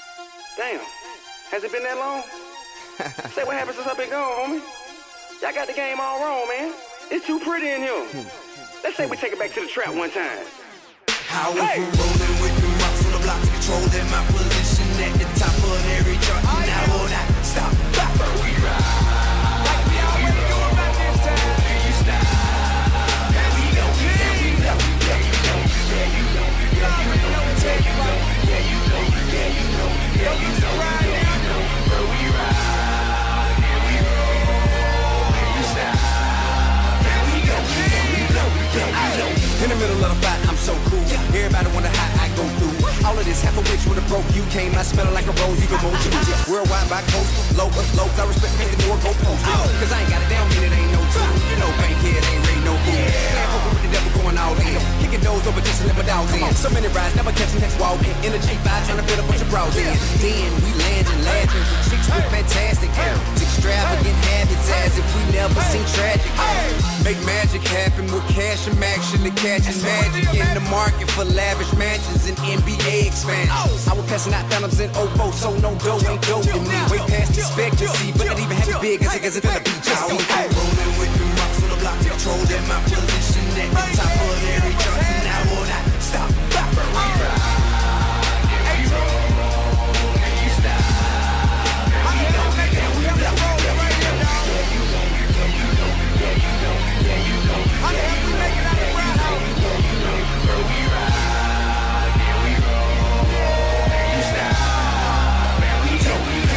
Damn. Has it been that long? Say what happened since I've been gone, homie. Y'all got the game all wrong, man. It's too pretty in here. Let's say we take it back to the trap one time. I went from rolling with the rocks on the block to controlling my position at the top of every chart. And I will not stop. We ride. Like we always do about this time. And you stop. And we know. Yeah, you know. Yeah, you know. Yeah, you know. Yeah, you know. Yeah, you know. Yeah, you know. Yeah, you know. Yeah, you know. Yeah, you know. Bro, we ride. And we roll. And you stop. And we go. We blow. Yeah, you know. In the middle of the fight, I'm so cool. Everybody wonder how I go through. All of this, half of which would have broke you. Came out smelling like a rose, even more too. Worldwide by coast, local, I respect me, the door go post. Cause I ain't got it down, mean it ain't no two. You know, bankhead ain't raid no fool. Can't fuck with the devil going all in. Kicking doors over just to let my dogs in. So many rides, never catching next walk in. In a G5, trying to build a bunch of bras in. Then we landing, laughing with chicks with fantastic hair. Extravagant habits as if we never seen tragic. Make magic happen with cash and action. The catch is magic in the market for lavish mansions and NBA expansions. I was passing out phantoms in 04, so no dough ain't dough to me. Way past expectancy, but not even half as big as it finna be. Just rolling with the rocks on the block, controlling my position at the top of every chart, and I will not stop. We ride, and we roll, and you stop. And we know, and we blow. Yeah, you know, yeah, you know, yeah, you know, yeah, you know, yeah, you know, yeah, you know, yeah, you know, bro, we ride, and we roll, and you stop. And we know,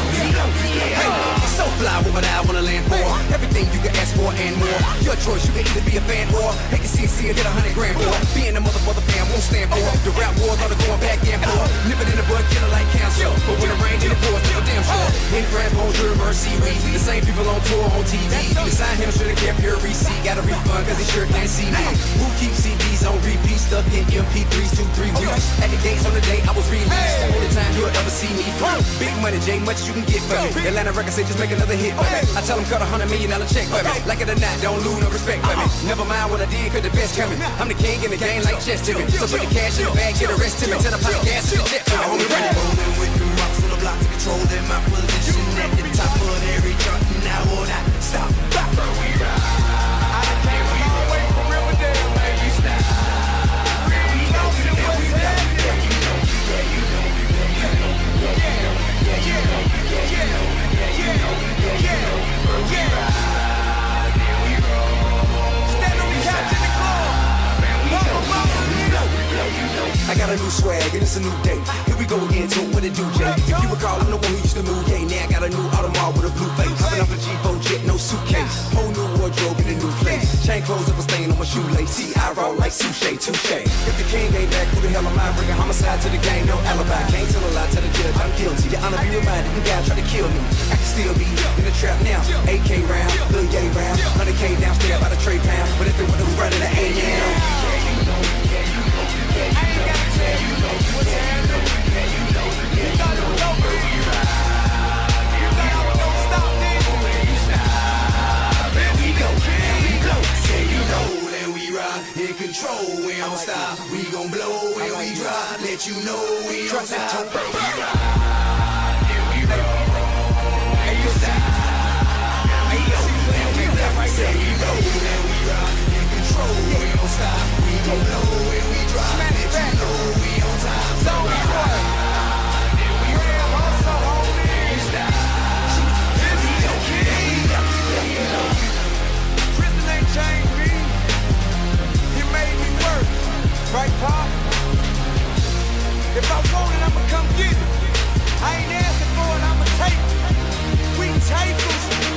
yeah. So fly, what would I wanna land for? Everything you can ask for and more. Your choice, you can either be a fan or take a CC and get 100 grand for. Being a mother fan won't stand for. The rap wars are the going back and forth. Nip it in the bud, killer like cancer. But when it rains in the force, never damn sure. In France, bonjour, mercy, we the same people on tour on TV. The sign him should've kept your receipt. Got a refund cause he sure can't see me. Who keeps CDs on repeat? Stuck in MP3s 2-3 weeks. At the gates on the day I was released. Only time you'll ever see me free. Big money, J, much you can get for me. Atlanta records say just make another hit for me. I tell them cut $100 million check for me. Like it or not, don't lose no respect for me. Never mind what I did, cause the best coming. I'm the king in the game like chess to me. So put the cash in the bag, get the rest to me. Tell the pot gas to the jet for me. Homie, rolling with the rocks on the block to controlling my position at the top of every chart, and I will not stop. We ride. I came a long way from Riverdale, man. You stop. And we know, and we know. Yeah, you know, yeah, you know, yeah, you know, yeah, you know, yeah, you know, yeah, you know, yeah, you know, yeah, you know, bro, we ride, and we roll. Stand on the couch in the club. Man, we know, you know. I got a new swag and it's a new day. Here we go again, to what it do, Jay. If you recall, I'm the one who used to move, yeah. Now I got a new Audemars with a blue face. Hopping up a G4 jet, no suitcase. Whole new wardrobe in a new place. Chain clothes up a stain on my shoelace. See, I roll like sushi, touche. If the king ain't back, who the hell am I? Bringing homicide to the game, no alibi. Can't tell a lie to the judge, I'm guilty. Your honor be reminded, the guy tried to kill me. I can still be in the trap now. AK round, Lil Yay round. 100K downstairs by the trade pound. But if they want to run it, I ain't now. I ain't got to tell you what's happening. Yeah, you know, yeah, you know, we ride. You thought I was gonna stop then? You stop. And we go, and we go. Say you know that we ride. In control, we don't stop. We gon' blow and we drop. Let you know we don't stop. We ride. And we roll. And you stop. And we go, and we go. Say you know that we ride. In control, we don't stop. We gon' blow and we drop. Let you know we on time. So we ride. And we roll. And you stop. And we go, and we go. Yeah, you know. Prison ain't changed me. It made me work. Right, Pop? If I want it, I'ma come get it. I ain't asking for it, I'ma take it. We take it.